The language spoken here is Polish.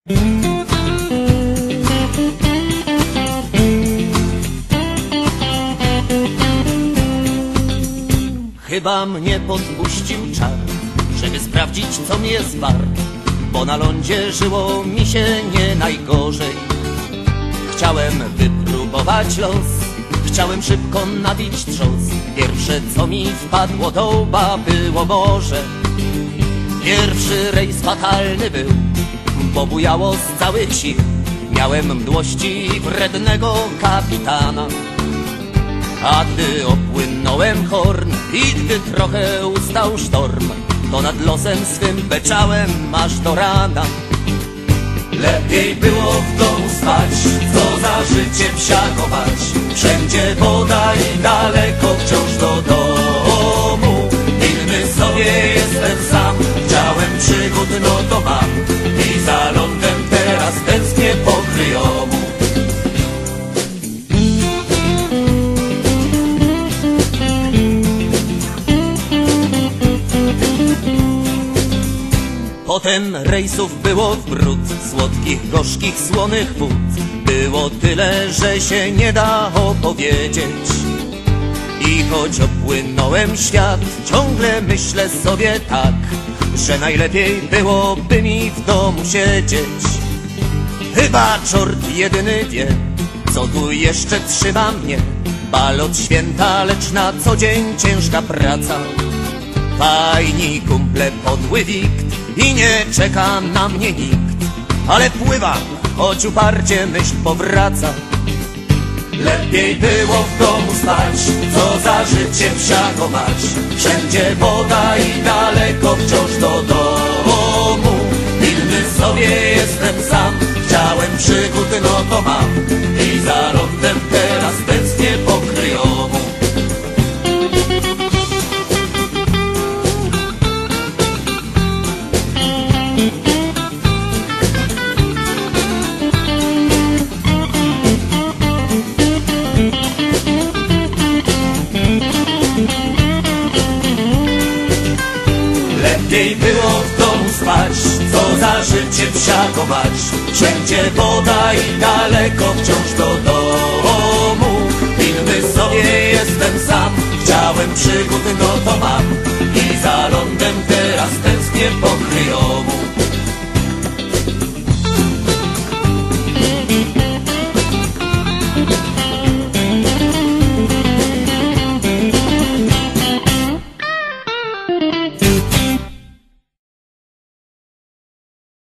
Chyba mnie podpuścił czar, żeby sprawdzić, co mnie jest wart, bo na lądzie żyło mi się nie najgorzej. Chciałem wypróbować los, chciałem szybko nabić trzos. Pierwsze, co mi wpadło do łba, było morze. Pierwszy rejs fatalny był, bo bujało z całych sił. Miałem mdłości wrednego kapitana. A gdy opłynąłem Horn i gdy trochę ustał sztorm, to nad losem swym beczałem aż do rana. Lepiej było w domu spać, co za życie psiakować. Wszędzie woda i daleko wciąż do domu. Inny sobie jestem sam, chciałem przygód, no to mam. I za lądem teraz tęsknię po kryjomu. Potem rejsów było w bród, słodkich, gorzkich, słonych wód. Było tyle, że się nie da opowiedzieć. I choć opłynąłem świat, ciągle myślę sobie tak, że najlepiej byłoby mi w domu siedzieć. Chyba czort jedyny wie, co tu jeszcze trzyma mnie. Bal od święta, lecz na co dzień ciężka praca. Fajni kumple, podły wikt i nie czeka na mnie nikt. Ale pływam, choć uparcie myśl powraca. Lepiej było w domu spać, co za życie psiakować. Wszędzie woda i daleko wciąż do domu. Pilny sobie jestem sam, chciałem przygód, no to mam. I za lądem teraz tęsknię po kryjomu. Lepiej było w domu spać, co za życie psiakować. Wszędzie woda i daleko wciąż do domu. Inny sobie jestem sam, chciałem przygód, no to mam. I za lądem teraz tęsknię po kryjomu.